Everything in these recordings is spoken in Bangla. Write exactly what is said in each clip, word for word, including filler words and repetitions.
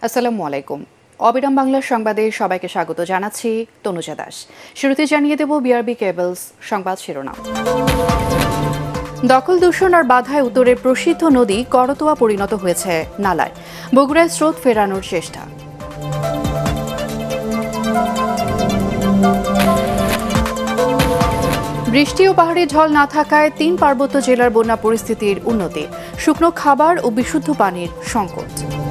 আসসালামু আলাইকুম। অবিরাম বাংলার সংবাদে সবাইকে স্বাগত জানাচ্ছি তনুজা দাস। শুরুতে জানিয়ে দেব বিআরবি কেবলস সংবাদ শিরোনাম। দখল দূষণ আর বাধায় উত্তরের প্রসিদ্ধ নদী করতোয়া পরিণত হয়েছে নালায়, বগুড়ায় স্রোত ফেরানোর চেষ্টা। বৃষ্টি ও পাহাড়ি ঢল না থাকায় তিন পার্বত্য জেলার বন্যা পরিস্থিতির উন্নতি, শুকনো খাবার ও বিশুদ্ধ পানির সংকট।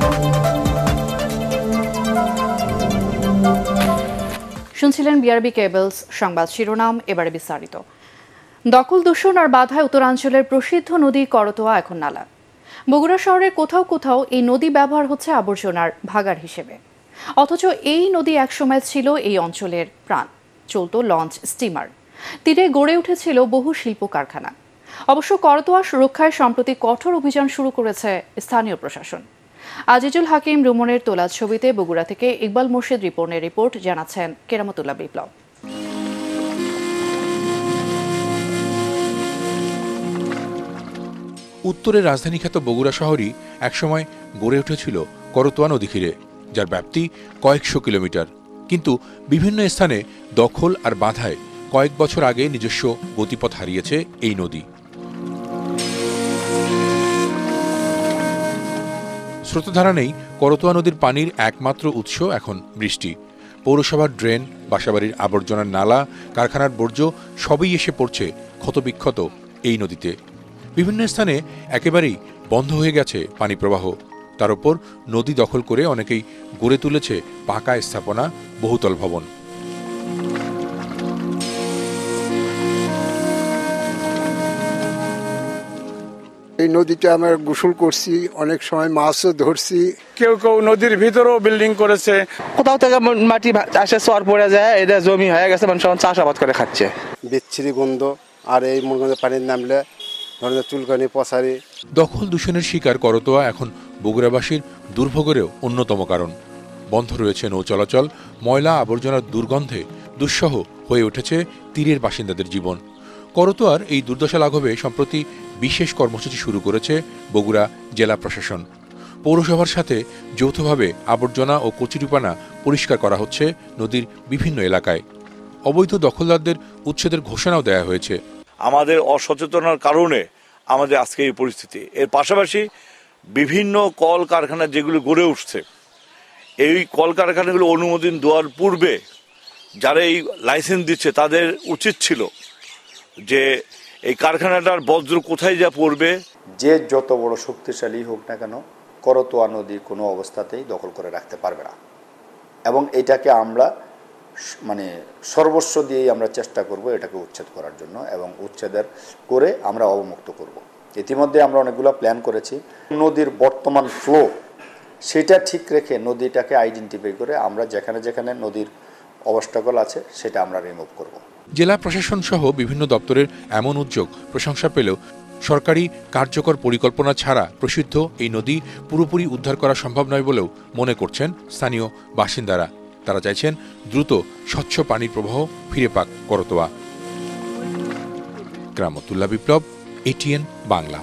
শুনছিলেন বিআরবি কেবলস সংবাদ শিরোনাম, এবারে বিস্তারিত। দখল দূষণ আর বাধায় উত্তরাঞ্চলের প্রসিদ্ধ নদী করতোয়া এখন নালা। বগুড়া শহরের কোথাও কোথাও এই নদী ব্যবহার হচ্ছে আবর্জনার ভাগাড় হিসেবে, অথচ এই নদী একসময় ছিল এই অঞ্চলের প্রাণ। চলত লঞ্চ, স্টিমার, তীরে গড়ে উঠেছিল বহু শিল্প কারখানা। অবশ্য করতোয়া সুরক্ষায় সম্প্রতি কঠোর অভিযান শুরু করেছে স্থানীয় প্রশাসন। আজিজুল হাকিম রুমনের তোলা ছবিতে বগুড়া থেকে ইকবাল মোর্শেদ রিপনের রিপোর্ট, জানাচ্ছেন কেরামতুল্লাহ বিপ্লব। উত্তরের রাজধানী খ্যাত বগুড়া শহরই একসময় গড়ে উঠেছিল করতোয়া নদী ঘিরে, যার ব্যাপ্তি কয়েকশো কিলোমিটার। কিন্তু বিভিন্ন স্থানে দখল আর বাধায় কয়েক বছর আগে নিজস্ব গতিপথ হারিয়েছে এই নদী। স্রোতধারা নেই, করতোয়া নদীর পানির একমাত্র উৎস এখন বৃষ্টি। পৌরসভার ড্রেন, বাসাবাড়ির আবর্জনার নালা, কারখানার বর্জ্য সবই এসে পড়ছে ক্ষতবিক্ষত এই নদীতে। বিভিন্ন স্থানে একেবারেই বন্ধ হয়ে গেছে পানি প্রবাহ। তার উপর নদী দখল করে অনেকেই গড়ে তুলেছে পাকা স্থাপনা, বহুতল ভবন। এই নদীতে আমরা গোসল করছি, অনেক সময় মাছও ধরছি। কেউ কেউ নদীর ভিতরেও বিল্ডিং করেছে। কোথাও থেকে মাটি আসে, চর পড়ে যায়, এটা জমি হয়ে গেছে, মানুষ চাষাবাদ করে খাচ্ছে। বিচ্ছিরি গন্ধ, আর এই মনে পানির নামলে চুলকানি, পচারি। দখল দূষণের শিকার করতোয়া এখন বগুড়াবাসীর দুর্ভোগেরও অন্যতম কারণ। বন্ধ রয়েছে নৌ চলাচল, ময়লা আবর্জনার দুর্গন্ধে দুঃসহ হয়ে উঠেছে তীরের বাসিন্দাদের জীবন। করতোয়ার এই দুর্দশা লাঘবে সম্প্রতি বিশেষ কর্মসূচি শুরু করেছে বগুড়া জেলা প্রশাসন। পৌরসভার সাথে যৌথভাবে আবর্জনা ও কচুরিপানা পরিষ্কার করা হচ্ছে নদীর বিভিন্ন এলাকায়। অবৈধ দখলদারদের উচ্ছেদের ঘোষণাও দেওয়া হয়েছে। আমাদের অসচেতনার কারণে আমাদের আজকে এই পরিস্থিতি। এর পাশাপাশি বিভিন্ন কল কারখানা যেগুলো গড়ে উঠছে, এই কল কারখানাগুলো অনুমোদন দেওয়ার পূর্বে যারা এই লাইসেন্স দিচ্ছে তাদের উচিত ছিল যে এই কারখানাটার বজ্র কোথায় যা পড়বে। যে যত বড় শক্তিশালী হোক না কেন, করতোয়া নদী কোনো অবস্থাতেই দখল করে রাখতে পারবে না, এবং এটাকে আমরা মানে সর্বস্ব দিয়েই আমরা চেষ্টা করব এটাকে উচ্ছেদ করার জন্য, এবং উচ্ছেদের করে আমরা অবমুক্ত করব। ইতিমধ্যে আমরা অনেকগুলো প্ল্যান করেছি। নদীর বর্তমান ফ্লো সেটা ঠিক রেখে নদীটাকে আইডেন্টিফাই করে আমরা যেখানে যেখানে নদীর অবস্টাকল আছে সেটা আমরা রিমুভ করব। জেলা প্রশাসন সহ বিভিন্ন দপ্তরের এমন উদ্যোগ প্রশংসা পেলেও সরকারি কার্যকর পরিকল্পনা ছাড়া প্রসিদ্ধ এই নদী পুরোপুরি উদ্ধার করা সম্ভব নয় বলেও মনে করছেন স্থানীয় বাসিন্দারা। তারা চাইছেন দ্রুত স্বচ্ছ পানির প্রবাহ ফিরে পাক করতোয়া। কেরামতুল্লাহ বিপ্লব, এটিএন বাংলা।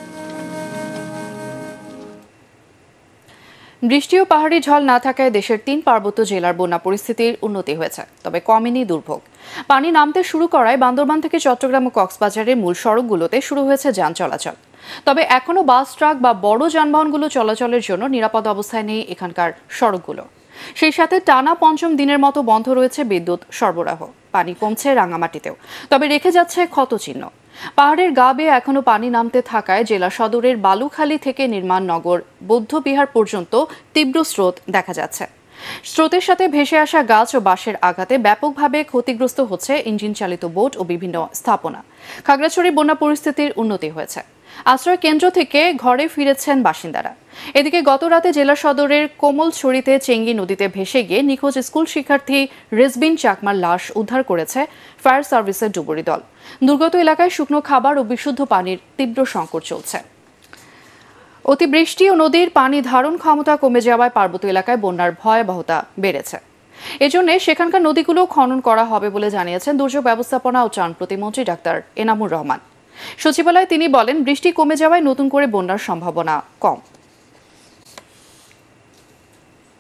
বৃষ্টি ও পাহাড়ি ঝড় না থাকায় দেশের তিন পার্বত্য জেলার বন্যা পরিস্থিতির উন্নতি হয়েছে, তবে কমেনি দুর্ভোগ। পানি নামতে শুরু করায় বান্দরবান থেকে চট্টগ্রাম ও কক্সবাজারের মূল সড়কগুলোতে শুরু হয়েছে যান চলাচল। তবে এখনও বাস, ট্রাক বা বড় যানবাহনগুলো চলাচলের জন্য নিরাপদ অবস্থায় নেই এখানকার সড়কগুলো। সেই সাথে টানা পঞ্চম দিনের মতো বন্ধ রয়েছে বিদ্যুৎ সরবরাহ। পানি কমছে রাঙামাটিতেও, তবে রেখে যাচ্ছে ক্ষতচিহ্ন। পাহাড়ের গা বেয়ে এখনো পানি নামতে থাকায় জেলা সদরের বালুখালী থেকে নির্মাণনগর বৌদ্ধবিহার পর্যন্ত তীব্র স্রোত দেখা যাচ্ছে। স্রোতের সাথে ভেসে আসা গাছ ও বাঁশের আঘাতে ব্যাপকভাবে ক্ষতিগ্রস্ত হচ্ছে ইঞ্জিন চালিত বোট ও বিভিন্ন স্থাপনা। খাগড়াছড়ি বন্যা পরিস্থিতির উন্নতি হয়েছে। আশ্রয় কেন্দ্র থেকে ঘরে ফিরেছেন বাসিন্দারা। এদিকে গত রাতে জেলা সদরের কোমলছড়িতে চেঙ্গি নদীতে ভেসে গিয়ে নিখোঁজ স্কুল শিক্ষার্থী রেজবিন চাকমার লাশ উদ্ধার করেছে ফায়ার সার্ভিসের ডুবুরি দল। দুর্গত এলাকায় শুকনো খাবার ও বিশুদ্ধ পানির তীব্র সংকট চলছে। অতিবৃষ্টি ও নদীর পানি ধারণ ক্ষমতা কমে যাওয়ায় পার্বত্য এলাকায় বন্যার ভয়াবহতা বেড়েছে। এজন্য সেখানকার নদীগুলো খনন করা হবে বলে জানিয়েছেন দুর্যোগ ব্যবস্থাপনা ও ত্রাণ প্রতিমন্ত্রী ডাক্তার এনামুর রহমান। সচিবালয়ে তিনি বলেন, বৃষ্টি কমে যাওয়ায় নতুন করে বন্যার সম্ভাবনা কম।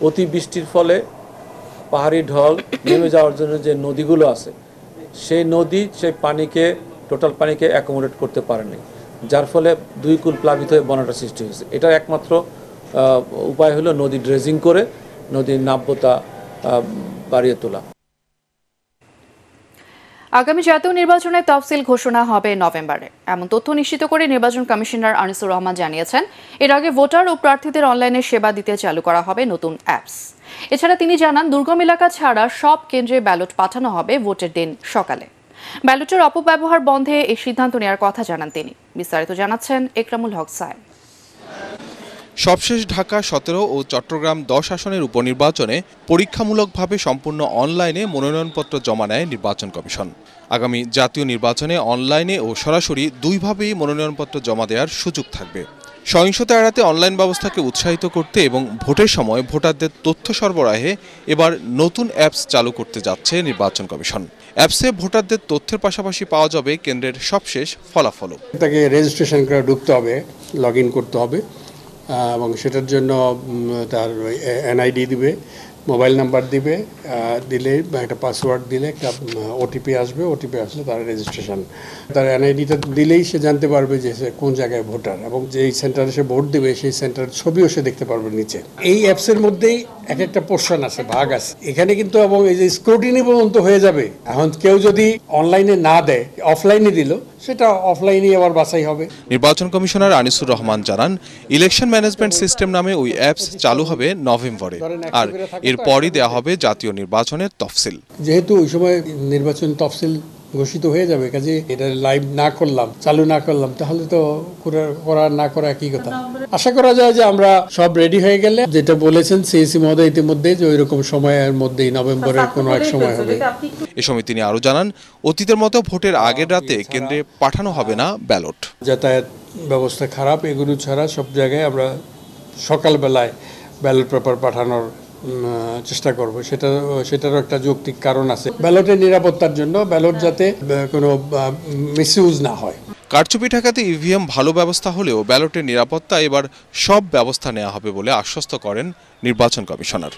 অতিবৃষ্টির ফলে পাহাড়ি ঢল নেমে যাওয়ার জন্য যে নদীগুলো আছে সেই নদী সেই পানিকে টোটাল পানিকে অ্যাকোমোডেট করতে পারেনি, যার ফলে দুই কূল প্লাবিত হয়ে বন্যাটা সৃষ্টি হয়েছে। এটার একমাত্র উপায় হলো নদী ড্রেজিং করে নদীর নাব্যতা বাড়িয়ে তোলা। আগামী জাতীয় নির্বাচনের তফসিল ঘোষণা হবে নভেম্বরে, এমন তথ্য নিশ্চিত করে নির্বাচন কমিশনার আনিসুর রহমান জানিয়েছেন। এর আগে ভোটার ও প্রার্থীদের অনলাইনে সেবা দিতে চালু করা হবে নতুন অ্যাপস। এছাড়া তিনি জানান, দুর্গম এলাকা ছাড়া সব কেন্দ্রে ব্যালট পাঠানো হবে ভোটের দিন সকালে। ব্যালটের অপব্যবহার বন্ধে এই সিদ্ধান্ত নেওয়ার কথা জানান তিনি। বিস্তারিত জানাচ্ছেন একরামুল হক সাহেব। সবশেষ ঢাকা সতেরো ও চট্টগ্রাম দশ আসনের উপনির্বাচনে পরীক্ষামূলকভাবে সম্পূর্ণ অনলাইনে মনোনয়নপত্র জমা নেয় নির্বাচন কমিশন। আগামী জাতীয় নির্বাচনে অনলাইনে ও সরাসরি দুইভাবেই মনোনয়নপত্র জমা দেওয়ার সুযোগ থাকবে। সহিংসতা এড়াতে অনলাইন ব্যবস্থাকে উৎসাহিত করতে এবং ভোটের সময় ভোটারদের তথ্য সরবরাহে এবার নতুন অ্যাপস চালু করতে যাচ্ছে নির্বাচন কমিশন। অ্যাপসে ভোটারদের তথ্যের পাশাপাশি পাওয়া যাবে কেন্দ্রের সবশেষ ফলাফলও। তাকে রেজিস্ট্রেশন করে ঢুকতে হবে, লগ ইন করতে হবে এবং সেটার জন্য তার এনআইডি দিবে, মোবাইল নাম্বার দিবে, দিলে একটা পাসওয়ার্ড দিলে একটা ওটিপি আসবে, ওটিপি আসলে তার রেজিস্ট্রেশন। তার এনআইডিটা দিলেই সে জানতে পারবে যে সে কোন জায়গায় ভোটার এবং যেই সেন্টারে সে ভোট দেবে সেই সেন্টারের ছবিও সে দেখতে পারবে নিচে। এই অ্যাপসের মধ্যেই এক একটা পোর্শন আছে, ভাগ আছে এখানে কিন্তু, এবং এই যে স্ক্রুটিনি পর্যন্ত হয়ে যাবে। এখন কেউ যদি অনলাইনে না দেয়, অফলাইনে দিল, সেটা অফলাইনে আবার বাছাই হবে। নির্বাচন কমিশনার আনিসুর রহমান জানান, ইলেকশন ম্যানেজমেন্ট সিস্টেম নামে ওই অ্যাপস চালু হবে নভেম্বরে, আর এরপরই দেওয়া হবে জাতীয় নির্বাচনের তফসিল। যেহেতু ওই সময় নির্বাচন তফসিল ঘোষিত হয়ে যাবে, কাজে এটা লাইভ না করলাম, চালু না করলাম, তাহলে তো করা না করা একই কথা। আশা করা যায় যে আমরা সব রেডি হয়ে গেলে, যেটা বলেছেন সিএসি মহোদয় ইতিমধ্যে, যে ওই রকম সময়ের মধ্যেই নভেম্বরের কোনো এক সময় হবে। এ সময় তিনি আরো জানান, অতীতের মতো ভোটের আগের রাতে কেন্দ্রে পাঠানো হবে না ব্যালট। যাতায়াত ব্যবস্থা খারাপ, এগুলো ছাড়া সব জায়গায় আমরা সকালবেলায় ব্যালট পেপার পাঠানোর চেষ্টা করব। সেটা সেটারও একটা যৌক্তিক কারণ আছে, ব্যালটের নিরাপত্তার জন্য, ব্যালট যাতে কোনো মিসইউজ না হয়। কারচুপি ঠেকাতে ইভিএম ভালো ব্যবস্থা হলেও ব্যালটের নিরাপত্তা এবার সব ব্যবস্থা নেওয়া হবে বলে আশ্বস্ত করেন নির্বাচন কমিশনার।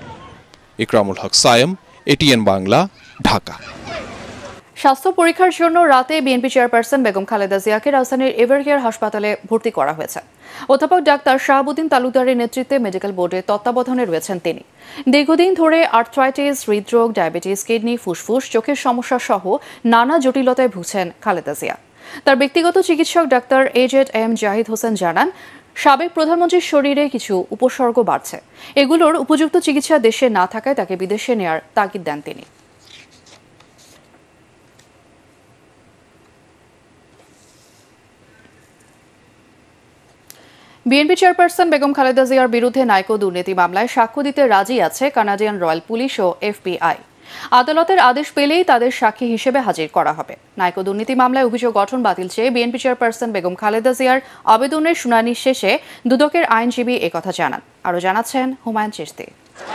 একরামুল হক সায়েম, এটিএন বাংলা, ঢাকা। স্বাস্থ্য পরীক্ষার জন্য রাতে বিএনপি চেয়ারপারসন বেগম খালেদা জিয়াকে রাজধানীর এভারকেয়ার হাসপাতালে ভর্তি করা হয়েছে। অধ্যাপক ডাক্তার শাহাবুদ্দিন তালুকদারের নেতৃত্বে মেডিকেল বোর্ডের তত্ত্বাবধানে রয়েছেন তিনি। দীর্ঘদিন ধরে আর্থ্রাইটিস, হৃদরোগ, ডায়াবেটিস, কিডনি, ফুসফুস, চোখের সমস্যা সহ নানা জটিলতায় ভুগছেন খালেদা জিয়া। তার ব্যক্তিগত চিকিৎসক doctor A Z M Zahid Hossain জানান, সাবেক প্রধানমন্ত্রীর শরীরে কিছু উপসর্গ বাড়ছে, এগুলোর উপযুক্ত চিকিৎসা দেশে না থাকায় তাকে বিদেশে নেয়ার তাগিদ দেন তিনি। বিএনপি চেয়ারপারসন বেগম খালেদা জিয়ার বিরুদ্ধে নাইকো দুর্নীতি মামলায় সাক্ষ্য দিতে রাজি আছে কানাডিয়ান রয়্যাল পুলিশ ও এফবিআই। আদালতের আদেশ পেলেই তাদের সাক্ষী হিসেবে হাজির করা হবে। নাইকো দুর্নীতি মামলায় অভিযোগ গঠন বাতিল চেয়ে বিএনপি চেয়ারপারসন বেগম খালেদা জিয়ার আবেদনের শুনানি শেষে দুদকের আইনজীবী একথা জানান। আরও জানাচ্ছেন হুমায়ুন চিশতি।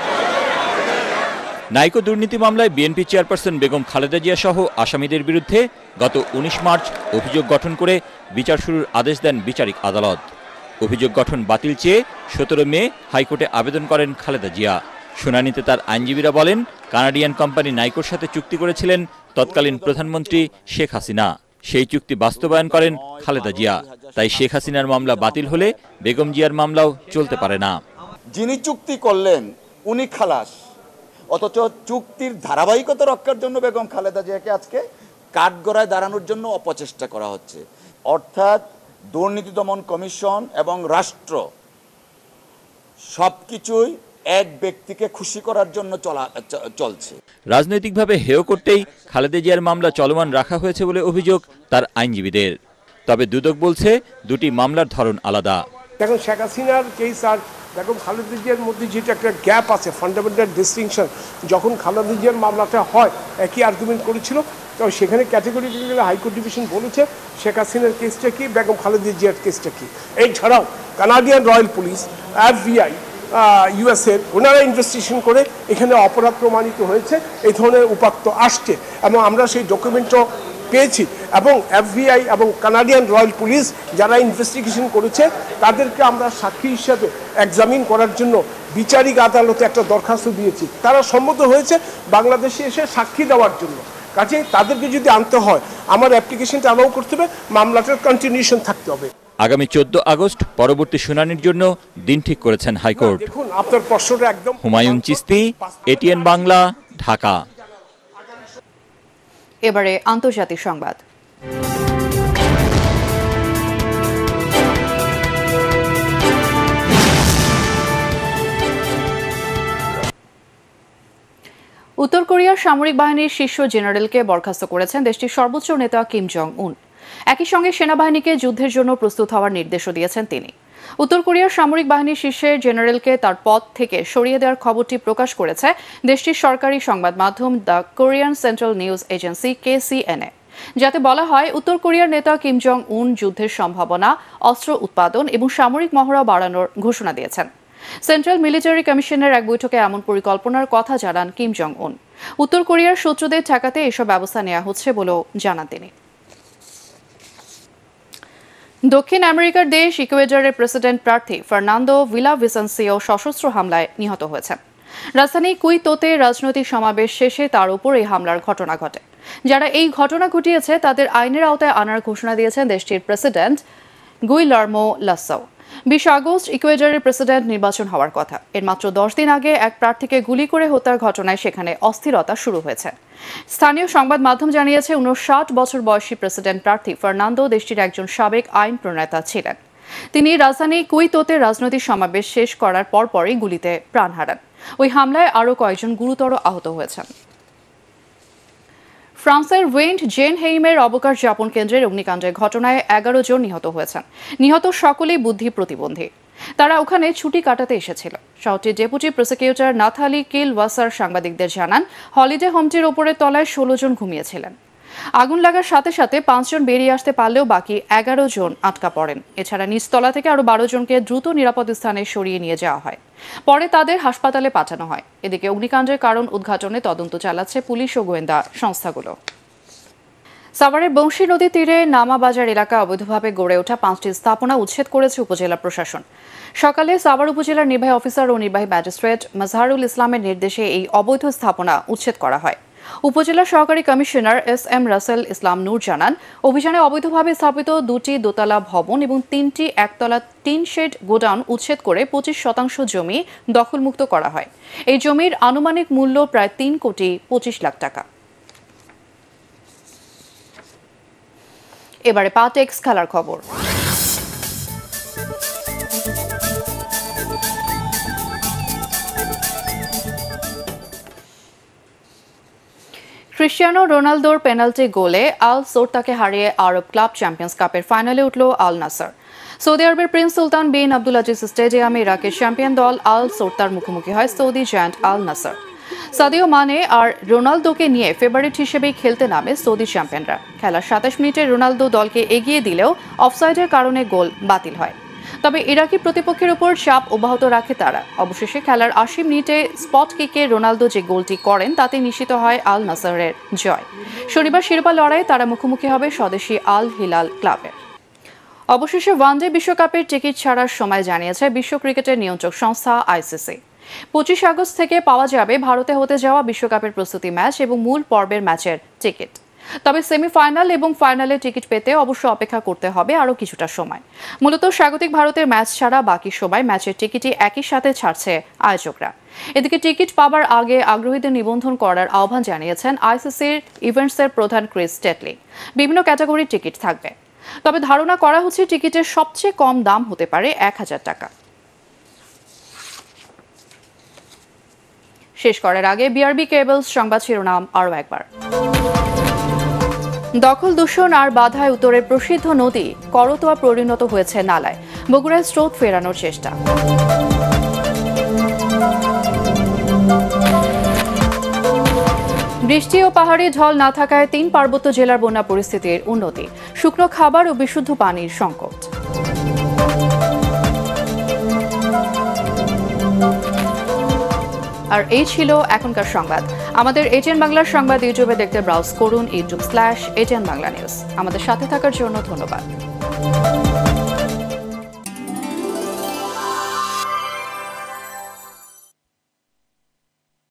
নাইকো দুর্নীতি মামলায় বিএনপি চেয়ারপারসন বেগম খালেদা জিয়া সহ আসামিদের বিরুদ্ধে গত উনিশ মার্চ অভিযোগ গঠন করে বিচার শুরুর আদেশ দেন বিচারিক আদালত। অভিযোগ গঠন বাতিল চেয়ে সতেরো মে হাইকোর্টে আবেদন করেন খালেদা জিয়া। শুনানিতে তার আইনজীবীরা বলেন, কানাডিয়ান কোম্পানি নাইকোর সাথে চুক্তি করেছিলেন তৎকালীন প্রধানমন্ত্রী শেখ হাসিনা। সেই চুক্তি বাস্তবায়ন করেন খালেদা জিয়া। তাই শেখ হাসিনার মামলা বাতিল হলে বেগম জিয়ার মামলাও চলতে পারে না। যিনি চুক্তি করলেন উনি খালাস, অথচ চুক্তির ধারাবাহিকতা রক্ষার জন্য বেগম খালেদা জিয়াকে আজকে কাঠগড়ায় দাঁড়ানোর জন্য অপচেষ্টা করা হচ্ছে। অর্থাৎ দুর্নীতি দমন কমিশন এবং রাষ্ট্র সবকিছুই এক ব্যক্তিকে খুশি করার জন্য চলা চলছে। রাজনৈতিকভাবে হেয় করতেই খালেদা জিয়ার মামলা চলমান রাখা হয়েছে বলে অভিযোগ তার আইনজীবীদের। তবে দুদক বলছে দুটি মামলার ধরন আলাদা। দেখুন, শেখ হাসিনার কেস আর বেগম খালেদা জিয়ার মধ্যে যেটা একটা গ্যাপ আছে, ফান্ডামেন্টাল ডিস্টিংশন, যখন খালেদা জিয়ার মামলাটা হয় একই আর্গুমেন্ট করেছিল, তো সেখানে ক্যাটেগরিক্যালি হাইকোর্ট ডিভিশন বলেছে শেখ হাসিনার কেসটা কি, বেগম খালেদা জিয়ার কেসটা কি। এছাড়াও কানাডিয়ান রয়্যাল পুলিশ, এফবিআই, ইউএসএর ওনারা ইনভেস্টিগেশন করে এখানে অপরাধ প্রমাণিত হয়েছে, এই ধরনের উপাত্ত আসছে এবং আমরা সেই ডকুমেন্টও পেয়েছি। এবং এফবিআই এবং কানাডিয়ান রয়্যাল পুলিশ যারা ইনভেস্টিগেশন করেছে তাদেরকে আমরা সাক্ষী হিসাবে এক্সামিন করার জন্য বিচারিক আদালতে একটা দরখাস্ত দিয়েছি, তারা সম্মত হয়েছে বাংলাদেশে এসে সাক্ষী দেওয়ার জন্য। কাজে তাদেরকে যদি আনতে হয় আমার অ্যাপ্লিকেশনটা অ্যালাউ করতে হবে, মামলাটার কন্টিনিউশন থাকতে হবে। আগামী চোদ্দ আগস্ট পরবর্তী শুনানির জন্য দিন ঠিক করেছেন হাইকোর্ট। দেখুন আপনার প্রশ্নটা একদম। হুমায়ুন চিস্তি, এটিএন বাংলা, ঢাকা। এবারে আন্তর্জাতিক সংবাদ। উত্তর কোরিয়ার সামরিক বাহিনীর শীর্ষ জেনারেলকে বরখাস্ত করেছেন দেশটির সর্বোচ্চ নেতা কিম জং উন। একই সঙ্গে সেনাবাহিনীকে যুদ্ধের জন্য প্রস্তুত হওয়ার নির্দেশও দিয়েছেন তিনি। উত্তর কোরিয়ার সামরিক বাহিনীর শীর্ষের জেনারেলকে তার পদ থেকে সরিয়ে দেওয়ার খবরটি প্রকাশ করেছে দেশটির সরকারি সংবাদ মাধ্যম the Korean Central News Agency KCNA, যাতে বলা হয় উত্তর কোরিয়ার নেতা কিম জং উন যুদ্ধের সম্ভাবনা, অস্ত্র উৎপাদন এবং সামরিক মহড়া বাড়ানোর ঘোষণা দিয়েছেন। সেন্ট্রাল মিলিটারি কমিশনের এক বৈঠকে এমন পরিকল্পনার কথা জানান কিম জং উন। উত্তর কোরিয়ার শত্রুদের ঠেকাতে এসব ব্যবস্থা নেওয়া হচ্ছে বলেও জানান তিনি। দক্ষিণ আমেরিকার দেশ ইকুয়েডরের প্রেসিডেন্ট প্রার্থী ফার্নান্দো ভিলাভিসেন্সিও সশস্ত্র হামলায় নিহত হয়েছেন। রাজধানী কুইতোতে রাজনৈতিক সমাবেশ শেষে তার উপর এই হামলার ঘটনা ঘটে। যারা এই ঘটনা ঘটিয়েছে তাদের আইনের আওতায় আনার ঘোষণা দিয়েছেন দেশটির প্রেসিডেন্ট গুইলার্মো লাসো। বিশ আগস্ট ইকুয়েডরের প্রেসিডেন্ট নির্বাচন হওয়ার কথা। এর মাত্র দশ দিন আগে এক প্রার্থীকে গুলি করে হত্যার ঘটনায় সেখানে অস্থিরতা শুরু হয়েছে। স্থানীয় সংবাদ মাধ্যম জানিয়েছে উনষাট বছর বয়সী প্রেসিডেন্ট প্রার্থী ফার্নান্দো দেশটির একজন সাবেক আইন প্রণেতা ছিলেন। তিনি রাজধানী কুইতোতে রাজনৈতিক সমাবেশ শেষ করার পরপরই গুলিতে প্রাণ হারান। ওই হামলায় আরও কয়েকজন গুরুতর আহত হয়েছেন। ফ্রান্সের ওয়েন্ট জেনহেইমের অবকাশ যাপন কেন্দ্রের অগ্নিকাণ্ডের ঘটনায় এগারো জন নিহত হয়েছেন। নিহত সকলেই বুদ্ধি প্রতিবন্ধী। তারা ওখানে ছুটি কাটাতে এসেছিল। শহরটির ডেপুটি প্রসিকিউটর নাথালি কিল ওয়াসার সাংবাদিকদের জানান হলিডে হোমটির ওপরের তলায় ষোলো জন ঘুমিয়েছিলেন। আগুন লাগার সাথে সাথে পাঁচজন বেরিয়ে আসতে পারলেও বাকি এগারো জন আটকা পড়েন। এছাড়া নিচতলা থেকে আরও বারো জনকে দ্রুত নিরাপদ স্থানে সরিয়ে নিয়ে যাওয়া হয়। পরে তাদের হাসপাতালে পাঠানো হয়। এদিকে অগ্নিকাণ্ডের কারণ উদ্ঘাটনে তদন্ত চালাচ্ছে পুলিশ ও গোয়েন্দা সংস্থাগুলো। সাভারের বংশী নদীর তীরে নামাবাজার এলাকায় অবৈধভাবে গড়ে ওঠা পাঁচটি স্থাপনা উচ্ছেদ করেছে উপজেলা প্রশাসন। সকালে সাভার উপজেলার নির্বাহী অফিসার ও নির্বাহী ম্যাজিস্ট্রেট মাজহারুল ইসলামের নির্দেশে এই অবৈধ স্থাপনা উচ্ছেদ করা হয়। উপজেলা সহকারী commissioner S M Rasel Islam Noor জানান অভিযানে অবৈধভাবে স্থাপিত দুটি দোতলা ভবন এবং তিনটি একতলা টিন শেড গোডাউন উচ্ছেদ করে পঁচিশ শতাংশ জমি দখলমুক্ত করা হয়। এই জমির আনুমানিক মূল্য প্রায় তিন কোটি পঁচিশ লাখ টাকা। এবারে পাটেক্স খেলার খবর। ক্রিস্টিয়ানো রোনালদোর পেনাল্টি গোলে আল সোরতাকে হারিয়ে আরব ক্লাব চ্যাম্পিয়ন্স কাপের ফাইনালে উঠল আল নাসর। সৌদি আরবের prince Sultan bin Abdul Aziz স্টেডিয়ামে ইরাকের চ্যাম্পিয়ন দল আল সোরতার মুখোমুখি হয় Saudi giant Al Nassr. Sadio Mane আর রোনালদোকে নিয়ে ফেভারিট হিসেবেই খেলতে নামে সৌদি চ্যাম্পিয়নরা। খেলার সাতাশ মিনিটে রোনালদো দলকে এগিয়ে দিলেও অফসাইডের কারণে গোল বাতিল হয়। তবে ইরাকি প্রতিপক্ষের উপর চাপ অব্যাহত রাখে তারা। অবশেষে খেলার আশি মিনিটে স্পট কিকে রোনালদো যে গোলটি করেন তাতে নিশ্চিত হয় আল নাসরের জয়। শনিবার শিরোপা লড়াইয়ে তারা মুখোমুখি হবে স্বদেশি আল হিলাল ক্লাবের। অবশেষে ওয়ানডে বিশ্বকাপের টিকিট ছাড়ার সময় জানিয়েছে বিশ্ব ক্রিকেটের নিয়ন্ত্রক সংস্থা আইসিসি। পঁচিশ আগস্ট থেকে পাওয়া যাবে ভারতে হতে যাওয়া বিশ্বকাপের প্রস্তুতি ম্যাচ এবং মূল পর্বের ম্যাচের টিকিট। তবে সেমিফাইনাল এবং ফাইনালে টিকিট পেতে অবশ্য অপেক্ষা করতে হবে আরও কিছুটা সময়। মূলত স্বাগতিক ভারতের ম্যাচ ছাড়া বাকি সময় ম্যাচের টিকিটই একই সাথে ছাড়ছে আয়োজকরা। এদিকে টিকিট পাবার আগে আগ্রহীদের নিবন্ধন করার আহ্বান জানিয়েছেন আইসিসির ইভেন্টসের প্রধান ক্রিস টেটলি। বিভিন্ন ক্যাটাগরির টিকিট থাকবে। তবে ধারণা করা হচ্ছে টিকিটের সবচেয়ে কম দাম হতে পারে এক হাজার টাকা। শেষ করার আগে বিআরবি কেবলস সংবাদ শিরোনাম আরও একবার। দখল দূষণ আর বাধায় উত্তরের প্রসিদ্ধ নদী করতোয়া পরিণত হয়েছে নালায়। বগুড়ায় স্রোত ফেরানোর চেষ্টা। বৃষ্টি ও পাহাড়ি ঢল না থাকায় তিন পার্বত্য জেলার বন্যা পরিস্থিতির উন্নতি। শুকনো খাবার ও বিশুদ্ধ পানির সংকট। আর এই ছিল এখনকার সংবাদ। আমাদের এটিএন বাংলার সংবাদ ইউটিউবে দেখতে ব্রাউজ করুন YouTube slash ATN Bangla news. আমাদের সাথে থাকার জন্য ধন্যবাদ।